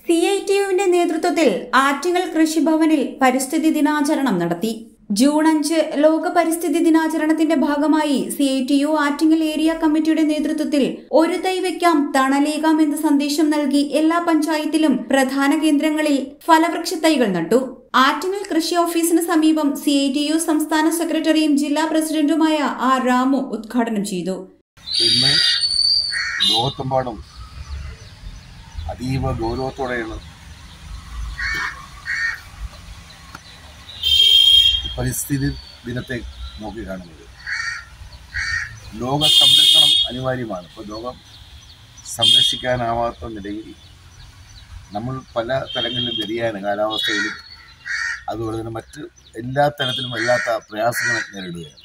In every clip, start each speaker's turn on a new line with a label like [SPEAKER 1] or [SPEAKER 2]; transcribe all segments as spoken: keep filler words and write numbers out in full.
[SPEAKER 1] C I T യുവിന്റെ നേതൃത്വത്തിൽ ആറ്റിങ്ങൽ കൃഷിഭവനിൽ പരിസ്ഥിതി ദിനാചരണം നടത്തി. ജൂൺ അഞ്ച് ലോക പരിസ്ഥിതി ദിനാചരണത്തിന്റെ ഭാഗമായി C I T U Attingal area കമ്മിറ്റിയുടെ നേതൃത്വത്തിൽ ഒരു തൈ വെക്കാം തണലേകാം എന്ന സന്ദേശം നൽകി എല്ലാ പഞ്ചായത്തിലും പ്രധാന കേന്ദ്രങ്ങളിൽ ഫലവൃക്ഷ തൈകൾ നട്ടു. ആറ്റിങ്ങൽ കൃഷി ഓഫീസിന് സമീപം സി ഐ ടി യു സംസ്ഥാന സെക്രട്ടറിയും ജില്ലാ പ്രസിഡന്റുമായ ആർ രാമു ഉദ്ഘാടനം ചെയ്തു.
[SPEAKER 2] ഇന്ന് ലോകത്തെമ്പാടും അതീവ ഗൗരവത്തോടെയാണ് പരിസ്ഥിതി ദിനത്തെ നോക്കിക്കാണുന്നത്. ലോക സംരക്ഷണം അനിവാര്യമാണ്. ഇപ്പോൾ ലോകം സംരക്ഷിക്കാനാവാത്ത നിലയിൽ നമ്മൾ പല തലങ്ങളിലും വ്യതിയാന കാലാവസ്ഥയിലും അതുപോലെ തന്നെ മറ്റ് എല്ലാ തരത്തിലും വല്ലാത്ത പ്രയാസങ്ങൾ നേരിടുകയാണ്.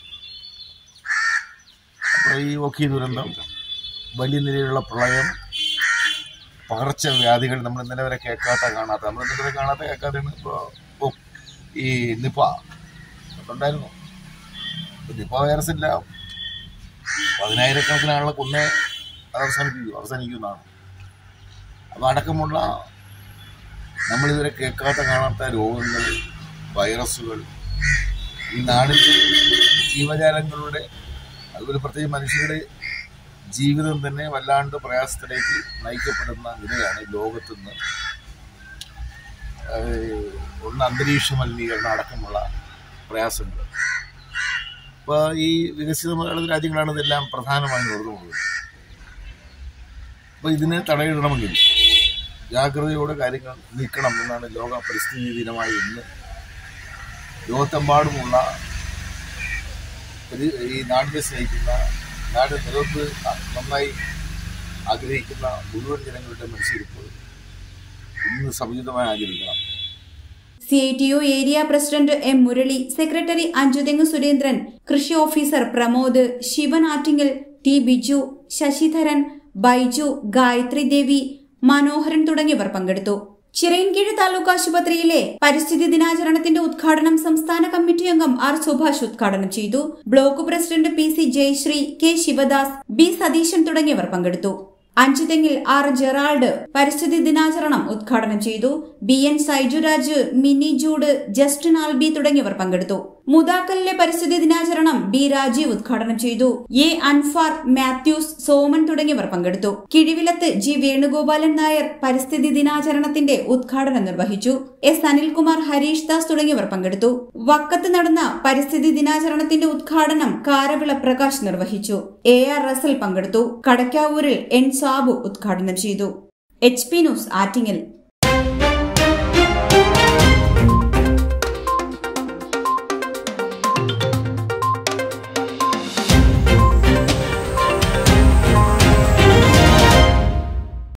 [SPEAKER 2] അപ്പോൾ ഈ ഓഖി ദുരന്തം, വലിയ നിലയിലുള്ള പ്രളയം, പകർച്ചവ്യാധികൾ, നമ്മൾ ഇന്നലെ വരെ കേൾക്കാത്ത കാണാത്ത നമ്മൾ ഇന്നലെ വരെ കാണാത്ത കേൾക്കാതെയാണ് ഇപ്പോൾ ഈ നിപ ഉണ്ടായിരുന്നു. നിപ വൈറസ് ഇല്ല, പതിനായിരക്കണക്കിന് ആളുകളെ കൊന്നേ അത് അവസാനിപ്പിക്കൂ അവസാനിക്കുന്നതാണ്. അപ്പോൾ അടക്കമുള്ള നമ്മളിതുവരെ കേൾക്കാത്ത കാണാത്ത രോഗങ്ങൾ, വൈറസുകൾ ഈ നാടിൻ്റെ ജീവജാലങ്ങളുടെ അതുപോലെ പ്രത്യേകിച്ച് മനുഷ്യരുടെ ജീവിതം തന്നെ വല്ലാണ്ട് പ്രയാസത്തിലേക്ക് നയിക്കപ്പെടുന്ന നിലയാണ് ലോകത്തു നിന്ന്. ഒന്ന് അന്തരീക്ഷ മലിനീകരണം അടക്കമുള്ള പ്രയാസങ്ങൾ. ഇപ്പോൾ ഈ വികസിത രാജ്യങ്ങളാണ് ഇതെല്ലാം പ്രധാനമായും ഉയർന്നു പോകുന്നത്. അപ്പോൾ ഇതിനെ തടയിടണമെങ്കിൽ ജാഗ്രതയോടെ കാര്യങ്ങൾ നീക്കണം എന്നാണ് ലോക പരിസ്ഥിതി ദിനമായി ഇന്ന് ലോകത്തെമ്പാടുമുള്ള ഈ നാടിനെ സ്നേഹിക്കുന്ന, നാട് നിലനിർത്ത് നന്നായി ആഗ്രഹിക്കുന്ന മുഴുവൻ ജനങ്ങളുടെ മനസ്സിരിപ്പ് ഇന്ന് സമുചിതമായി ആചരിക്കണം.
[SPEAKER 1] C I T U area president M Murali, secretary Anchuthengu Surendran, കൃഷി ഓഫീസർ പ്രമോദ്, ശിവൻ ആറ്റിങ്ങൽ, ടി ബിജു, ശശിധരൻ, ബൈജു, ഗായത്രി ദേവി, മനോഹരൻ തുടങ്ങിയവർ പങ്കെടുത്തു. ചിറയൻകീഴ് താലൂക്ക് ആശുപത്രിയിലെ പരിസ്ഥിതി ദിനാചരണത്തിന്റെ ഉദ്ഘാടനം സംസ്ഥാന കമ്മിറ്റി അംഗം ആർ സുഭാഷ് ഉദ്ഘാടനം ചെയ്തു. Block president P C Jayasree, K Sivadas, B Satheesan തുടങ്ങിയവർ പങ്കെടുത്തു. അഞ്ചുതെങ്ങിൽ ആർ ജെറാൾഡ് പരിസ്ഥിതി ദിനാചരണം ഉദ്ഘാടനം ചെയ്തു. B N Saijuraj, Mini Jude, Justin Albi തുടങ്ങിയവർ പങ്കെടുത്തു. മുതാക്കലിലെ പരിസ്ഥിതി ദിനാചരണം ബി രാജീവ് ഉദ്ഘാടനം ചെയ്തു. എ അൻഫാർ, മാത്യൂസ്, സോമൻ തുടങ്ങിയവർ പങ്കെടുത്തു. കിഴിവിലത്ത് ജി വേണുഗോപാലൻ നായർ പരിസ്ഥിതി ദിനാചരണത്തിന്റെ ഉദ്ഘാടനം നിർവഹിച്ചു. എസ് അനിൽകുമാർ, ഹരീഷ് ദാസ് തുടങ്ങിയവർ പങ്കെടുത്തു. വക്കത്ത് നടന്ന പരിസ്ഥിതി ദിനാചരണത്തിന്റെ ഉദ്ഘാടനം കാരവിള പ്രകാശ് നിർവഹിച്ചു. എ ആർ റസൽ പങ്കെടുത്തു. കടക്കാവൂരിൽ എൻ സാബു ഉദ്ഘാടനം ചെയ്തു. H P news Attingal.